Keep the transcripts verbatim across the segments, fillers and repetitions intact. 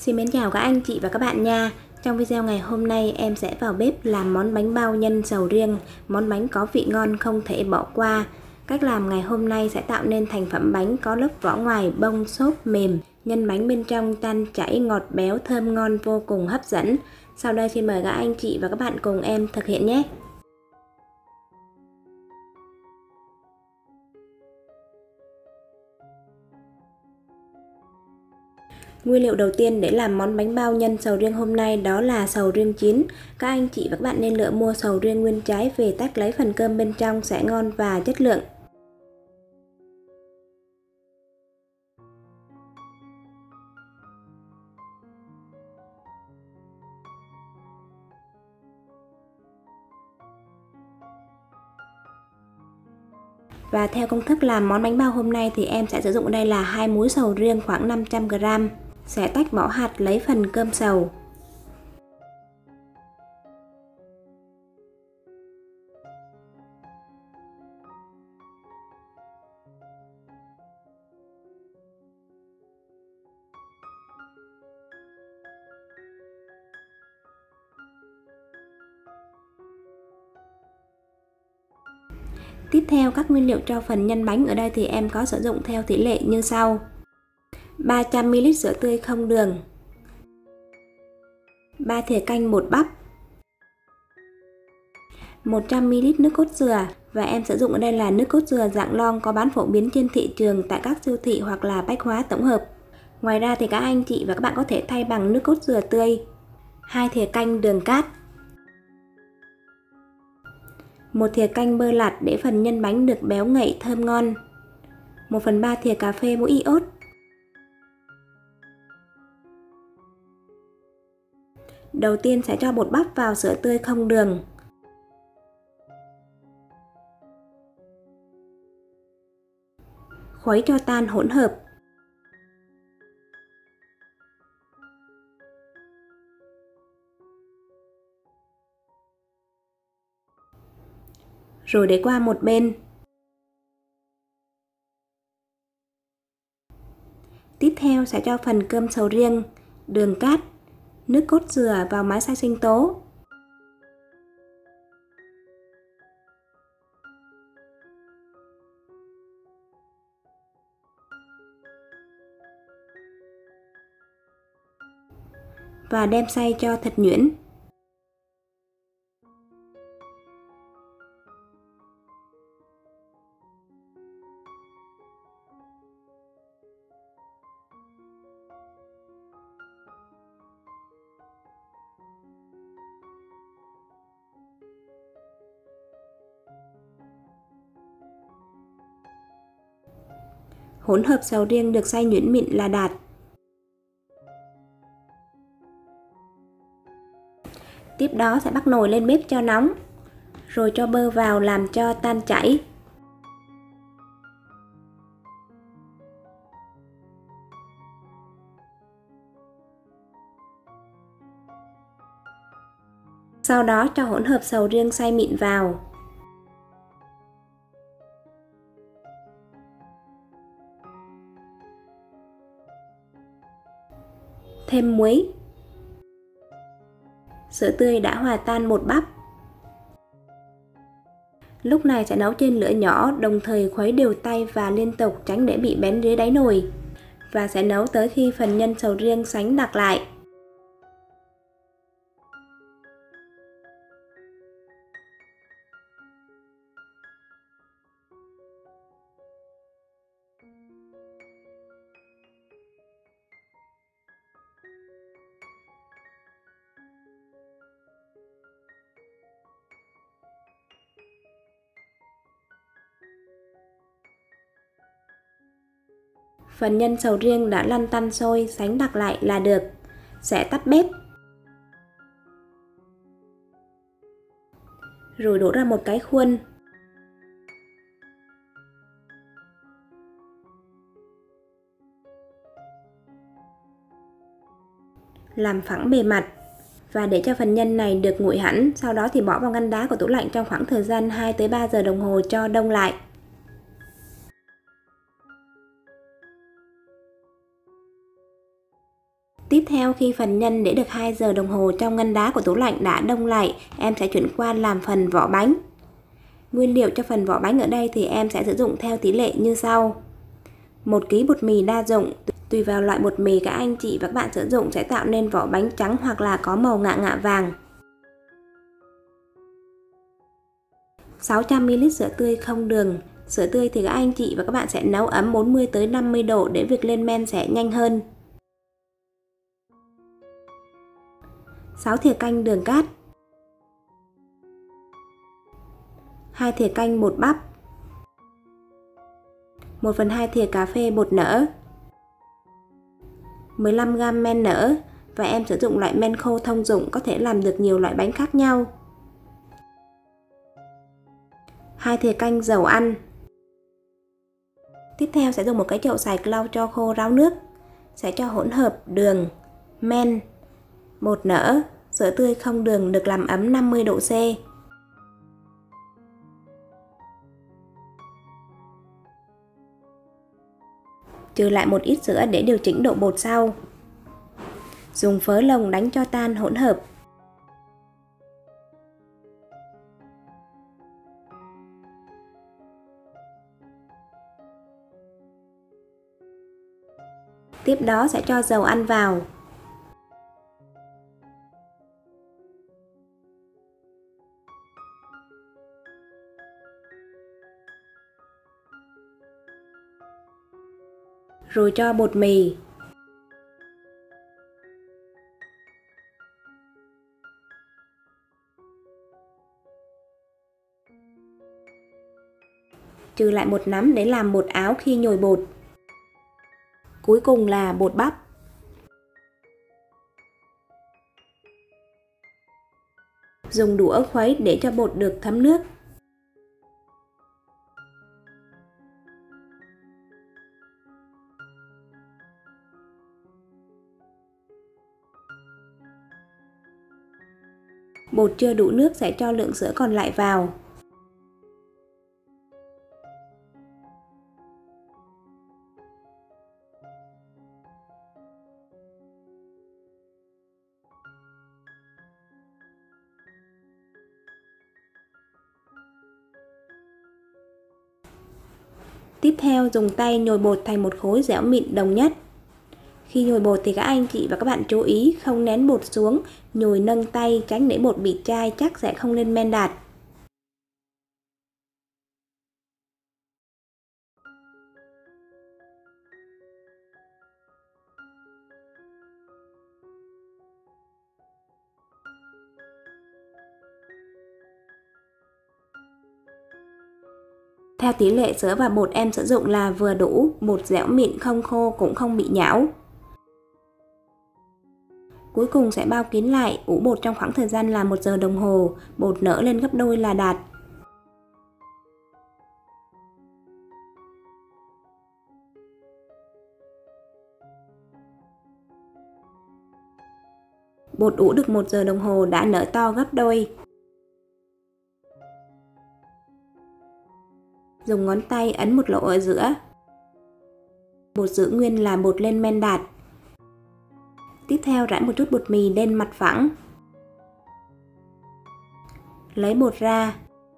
Xin mến chào các anh chị và các bạn nha. Trong video ngày hôm nay em sẽ vào bếp làm món bánh bao nhân sầu riêng, món bánh có vị ngon không thể bỏ qua. Cách làm ngày hôm nay sẽ tạo nên thành phẩm bánh có lớp vỏ ngoài bông xốp mềm, nhân bánh bên trong tan chảy ngọt béo thơm ngon vô cùng hấp dẫn. Sau đây xin mời các anh chị và các bạn cùng em thực hiện nhé. Nguyên liệu đầu tiên để làm món bánh bao nhân sầu riêng hôm nay đó là sầu riêng chín. Các anh chị và các bạn nên lựa mua sầu riêng nguyên trái về tách lấy phần cơm bên trong sẽ ngon và chất lượng. Và theo công thức làm món bánh bao hôm nay thì em sẽ sử dụng ở đây là hai múi sầu riêng khoảng năm trăm gam. Sẽ tách vỏ hạt lấy phần cơm sầu. Tiếp theo các nguyên liệu cho phần nhân bánh ở đây thì em có sử dụng theo tỷ lệ như sau: ba trăm mi li lít sữa tươi không đường, ba thìa canh bột bắp, một trăm mi li lít nước cốt dừa, và em sử dụng ở đây là nước cốt dừa dạng lon có bán phổ biến trên thị trường tại các siêu thị hoặc là bách hóa tổng hợp. Ngoài ra thì các anh chị và các bạn có thể thay bằng nước cốt dừa tươi. hai thìa canh đường cát, một thìa canh bơ lạt để phần nhân bánh được béo ngậy thơm ngon, một phần ba thìa cà phê muối iốt. Đầu tiên sẽ cho bột bắp vào sữa tươi không đường. Khuấy cho tan hỗn hợp. Rồi để qua một bên. Tiếp theo sẽ cho phần cơm sầu riêng, đường cát, nước cốt dừa vào máy xay sinh tố. Và đem xay cho thật nhuyễn. Hỗn hợp sầu riêng được xay nhuyễn mịn là đạt. Tiếp đó sẽ bắc nồi lên bếp cho nóng, rồi cho bơ vào làm cho tan chảy. Sau đó cho hỗn hợp sầu riêng xay mịn vào. Thêm muối. Sữa tươi đã hòa tan bột bắp. Lúc này sẽ nấu trên lửa nhỏ, đồng thời khuấy đều tay và liên tục tránh để bị bén dưới đáy nồi. Và sẽ nấu tới khi phần nhân sầu riêng sánh đặc lại. Phần nhân sầu riêng đã lăn tăn sôi, sánh đặc lại là được. Sẽ tắt bếp. Rồi đổ ra một cái khuôn. Làm phẳng bề mặt. Và để cho phần nhân này được nguội hẳn, sau đó thì bỏ vào ngăn đá của tủ lạnh trong khoảng thời gian hai tới ba giờ đồng hồ cho đông lại. Tiếp theo, khi phần nhân để được hai giờ đồng hồ trong ngăn đá của tủ lạnh đã đông lại, em sẽ chuyển qua làm phần vỏ bánh. Nguyên liệu cho phần vỏ bánh ở đây thì em sẽ sử dụng theo tỷ lệ như sau. một ki lô gam bột mì đa dụng, tùy vào loại bột mì các anh chị và các bạn sử dụng sẽ tạo nên vỏ bánh trắng hoặc là có màu ngạ ngạ vàng. sáu trăm mi li lít sữa tươi không đường. Sữa tươi thì các anh chị và các bạn sẽ nấu ấm bốn mươi tới năm mươi độ để việc lên men sẽ nhanh hơn. sáu thìa canh đường cát. hai thìa canh bột bắp. một phần hai thìa cà phê bột nở. mười lăm gam men nở, và em sử dụng loại men khô thông dụng có thể làm được nhiều loại bánh khác nhau. hai thìa canh dầu ăn. Tiếp theo sẽ dùng một cái chậu sạch lau cho khô ráo nước. Sẽ cho hỗn hợp đường, men, bột nở, sữa tươi không đường được làm ấm năm mươi độ C. Trừ lại một ít sữa để điều chỉnh độ bột sau. Dùng phớ lồng đánh cho tan hỗn hợp. Tiếp đó sẽ cho dầu ăn vào. Rồi cho bột mì. Trừ lại một nắm để làm bột áo khi nhồi bột. Cuối cùng là bột bắp. Dùng đũa khuấy để cho bột được thấm nước. Bột chưa đủ nước sẽ cho lượng sữa còn lại vào. Tiếp theo dùng tay nhồi bột thành một khối dẻo mịn đồng nhất. Khi nhồi bột thì các anh chị và các bạn chú ý không nén bột xuống, nhồi nâng tay tránh để bột bị chai chắc sẽ không lên men đạt. Theo tỷ lệ sữa và bột em sử dụng là vừa đủ, bột dẻo mịn không khô cũng không bị nhão. Cuối cùng sẽ bao kín lại, ủ bột trong khoảng thời gian là một giờ đồng hồ, bột nở lên gấp đôi là đạt. Bột ủ được một giờ đồng hồ đã nở to gấp đôi. Dùng ngón tay ấn một lỗ ở giữa. Bột giữ nguyên là bột lên men đạt. Tiếp theo rải một chút bột mì lên mặt phẳng. Lấy bột ra.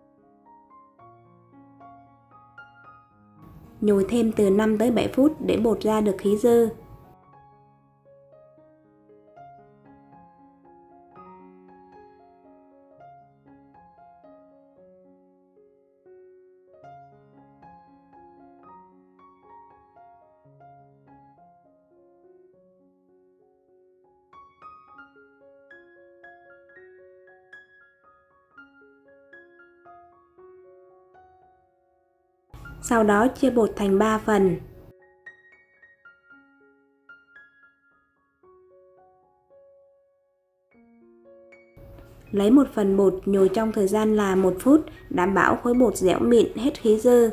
Nhồi thêm từ năm tới bảy phút để bột ra được khí dư. Sau đó chia bột thành ba phần. Lấy một phần bột nhồi trong thời gian là một phút, đảm bảo khối bột dẻo mịn hết khí dư.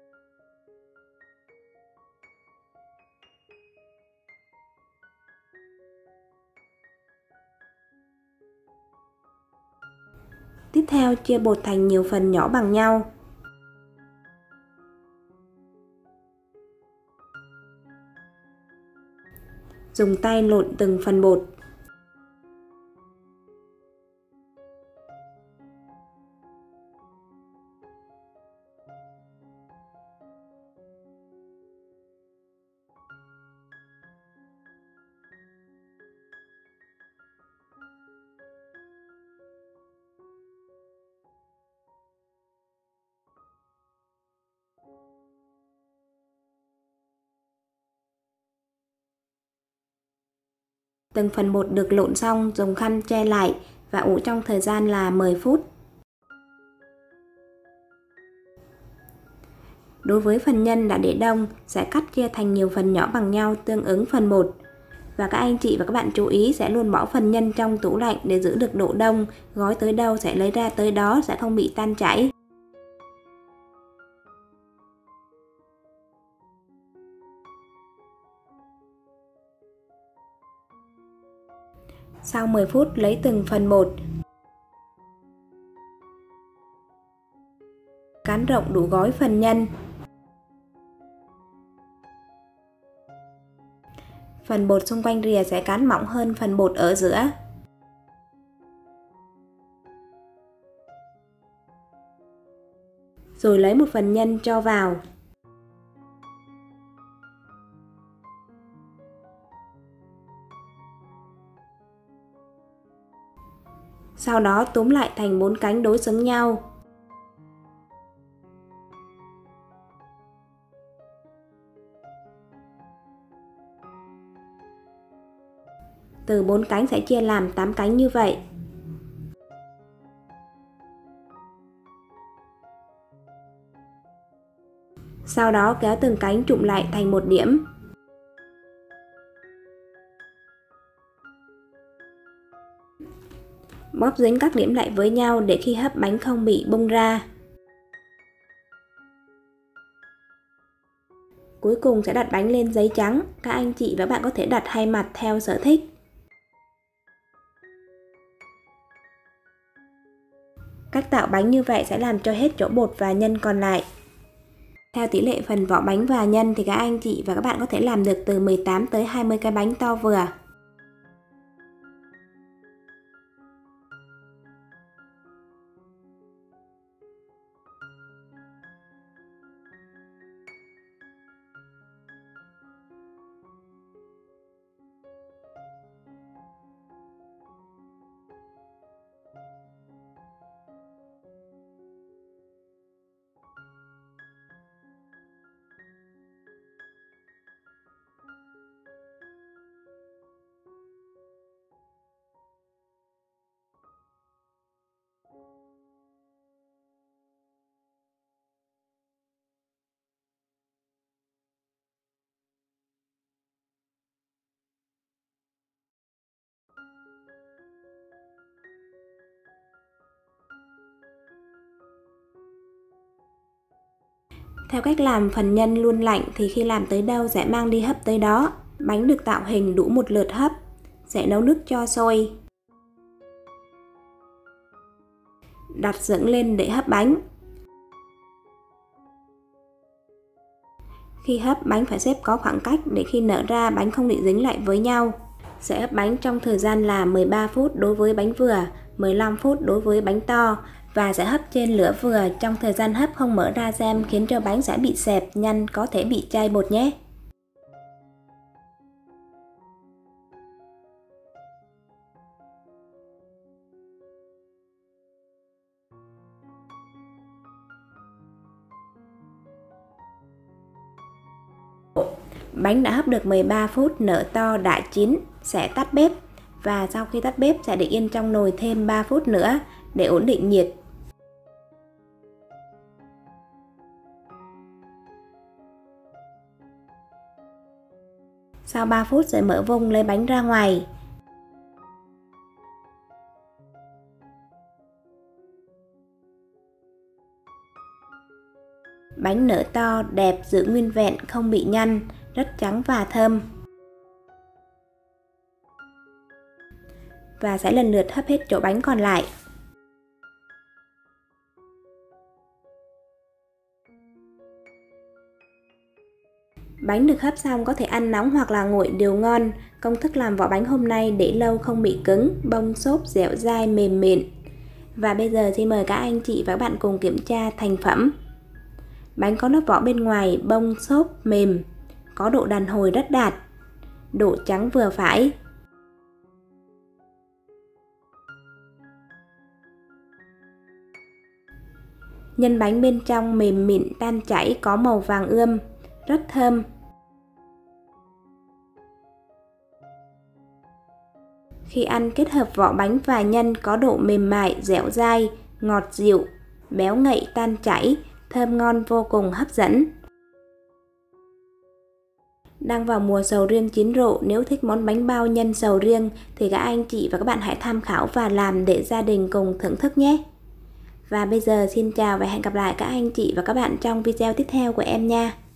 Tiếp theo chia bột thành nhiều phần nhỏ bằng nhau. Dùng tay lộn từng phần bột. Từng phần bột được lộn xong, dùng khăn che lại và ủ trong thời gian là mười phút. Đối với phần nhân đã để đông, sẽ cắt chia thành nhiều phần nhỏ bằng nhau tương ứng phần bột. Và các anh chị và các bạn chú ý sẽ luôn bỏ phần nhân trong tủ lạnh để giữ được độ đông, gói tới đâu sẽ lấy ra tới đó, sẽ không bị tan chảy. Sau mười phút lấy từng phần bột, cán rộng đủ gói phần nhân. Phần bột xung quanh rìa sẽ cán mỏng hơn phần bột ở giữa. Rồi lấy một phần nhân cho vào. Sau đó túm lại thành bốn cánh đối xứng nhau. Từ bốn cánh sẽ chia làm tám cánh như vậy. Sau đó kéo từng cánh trụm lại thành một điểm. Bóp dính các điểm lại với nhau để khi hấp bánh không bị bung ra. Cuối cùng sẽ đặt bánh lên giấy trắng. Các anh chị và bạn có thể đặt hai mặt theo sở thích. Cách tạo bánh như vậy sẽ làm cho hết chỗ bột và nhân còn lại. Theo tỷ lệ phần vỏ bánh và nhân thì các anh chị và các bạn có thể làm được từ mười tám tới hai mươi cái bánh to vừa. Theo cách làm phần nhân luôn lạnh thì khi làm tới đâu sẽ mang đi hấp tới đó. Bánh được tạo hình đủ một lượt hấp. Sẽ nấu nước cho sôi. Đặt dựng lên để hấp bánh. Khi hấp bánh phải xếp có khoảng cách để khi nở ra bánh không bị dính lại với nhau. Sẽ hấp bánh trong thời gian là mười ba phút đối với bánh vừa, mười lăm phút đối với bánh to. Và sẽ hấp trên lửa vừa, trong thời gian hấp không mở ra xem khiến cho bánh sẽ bị xẹp, nhân có thể bị chai bột nhé. Bánh đã hấp được mười ba phút, nở to đã chín, sẽ tắt bếp. Và sau khi tắt bếp sẽ để yên trong nồi thêm ba phút nữa để ổn định nhiệt. Sau ba phút sẽ mở vung lấy bánh ra ngoài. Bánh nở to, đẹp, giữ nguyên vẹn, không bị nhăn, rất trắng và thơm. Và sẽ lần lượt hấp hết chỗ bánh còn lại. Bánh được hấp xong có thể ăn nóng hoặc là nguội đều ngon, Công thức làm vỏ bánh hôm nay để lâu không bị cứng, bông xốp dẻo dai mềm mịn. Và bây giờ xin mời các anh chị và các bạn cùng kiểm tra thành phẩm. Bánh có lớp vỏ bên ngoài bông xốp mềm, có độ đàn hồi rất đạt, độ trắng vừa phải. Nhân bánh bên trong mềm mịn tan chảy, có màu vàng ươm, rất thơm. Khi ăn kết hợp vỏ bánh và nhân có độ mềm mại, dẻo dai, ngọt dịu, béo ngậy tan chảy, thơm ngon vô cùng hấp dẫn. Đang vào mùa sầu riêng chín rộ, nếu thích món bánh bao nhân sầu riêng thì các anh chị và các bạn hãy tham khảo và làm để gia đình cùng thưởng thức nhé. Và bây giờ xin chào và hẹn gặp lại các anh chị và các bạn trong video tiếp theo của em nha.